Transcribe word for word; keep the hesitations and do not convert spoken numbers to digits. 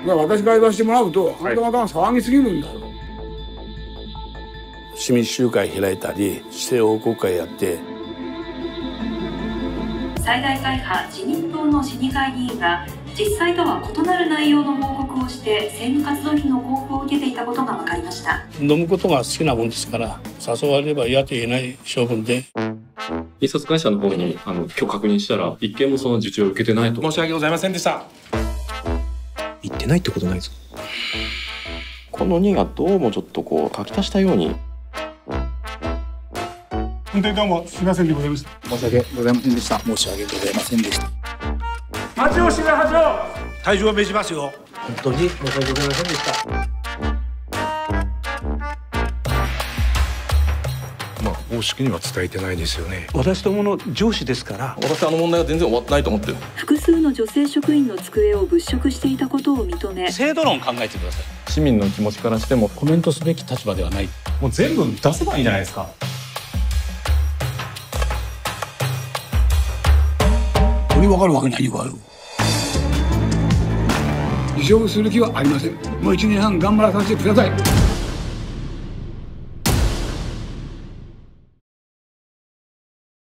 私から言わせてもらうと、あなた方が騒ぎすぎるんだと。 市民集会開いたり、市政報告会やって。 最大会派自民党の市議会議員が実際とは異なる内容の報告をして政務活動費の交付を受けていたことが分かりました。 飲むことが好きなもんですから、誘われれば嫌と言えない性分で。 印刷会社の方にあの今日確認したら一件もその受注を受けてないと。 申し訳ございませんでした。 言ってないってことないですか。 このにがどうもちょっとこう書き足したように。 本当にどうもすみませんでございました。 申し訳ございませんでした。申し訳ございませんでした。 町尾白八郎、 退場を命じますよ。 本当に申し訳ございませんでした。 まあ公式には伝えてないですよね。 私どもの上司ですから。 私あの問題は全然終わってないと思ってる。 複数の女性職員の机を物色していたことを認め、 制度論考えてください。 市民の気持ちからしてもコメントすべき立場ではない。 もう全部出せばいいんじゃないですか。 それ分かるわけないよ。辞職する気はありません。もういちねんはん頑張らさせてください。